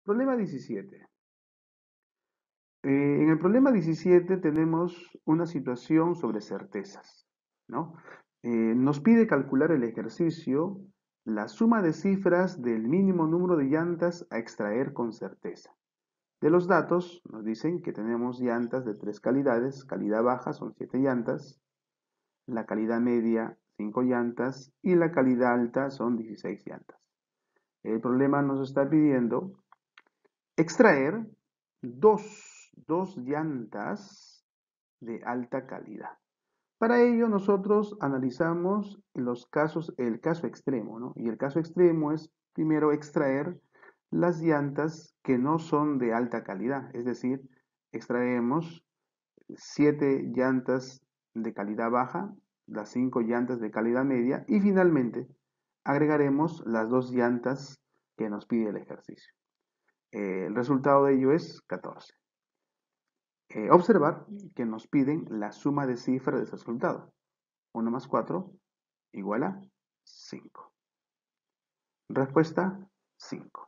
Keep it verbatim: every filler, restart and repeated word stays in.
Problema diecisiete. Eh, en el problema diecisiete tenemos una situación sobre certezas, ¿no? Eh, nos pide calcular el ejercicio, la suma de cifras del mínimo número de llantas a extraer con certeza. De los datos nos dicen que tenemos llantas de tres calidades. Calidad baja son siete llantas, la calidad media cinco llantas y la calidad alta son dieciséis llantas. El problema nos está pidiendo extraer dos, dos llantas de alta calidad. Para ello nosotros analizamos los casos, el caso extremo, ¿no? Y el caso extremo es primero extraer las llantas que no son de alta calidad, es decir, extraemos siete llantas de calidad baja, las cinco llantas de calidad media y finalmente agregaremos las dos llantas que nos pide el ejercicio. Eh, el resultado de ello es catorce. Eh, observar que nos piden la suma de cifras de ese resultado. uno más cuatro igual a cinco. Respuesta cinco.